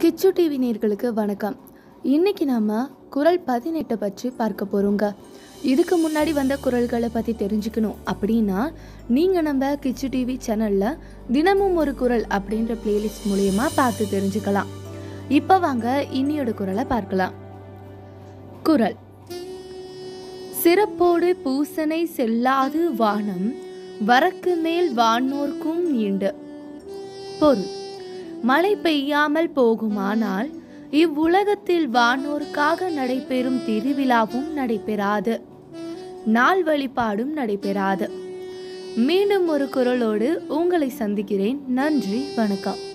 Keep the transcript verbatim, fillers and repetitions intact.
கிச்சு TV நேர்களுக்கு வணக்கம். இன்னைக்கு நம்ம குறள் பதினெட்டு பற்றி பார்க்க போகிறோங்க. இதுக்கு முன்னாடி வந்த குறள்களை பற்றி தெரிஞ்சுக்கணும் அப்படின்னா நீங்கள் நம்ம கிச்சு டிவி சேனலில் தினமும் ஒரு குறள் அப்படின்ற பிளேலிஸ்ட் மூலயமா பார்த்து தெரிஞ்சுக்கலாம். இப்போ வாங்க இன்னியோட குறளை பார்க்கலாம். குறள்: சிறப்போடு பூசனை செல்லாது வானம் வரக்கு மேல் வானோர்க்கும் நீண்டு. பொருள்: மழை பெய்யாமல் போகுமானால் இவ்வுலகத்தில் வானோருக்காக நடைபெறும் திருவிழாவும் நடைபெறாது, நாள் வழிபாடும் நடைபெறாது. மீண்டும் ஒரு குறளோடு உங்களை சந்திக்கிறேன். நன்றி, வணக்கம்.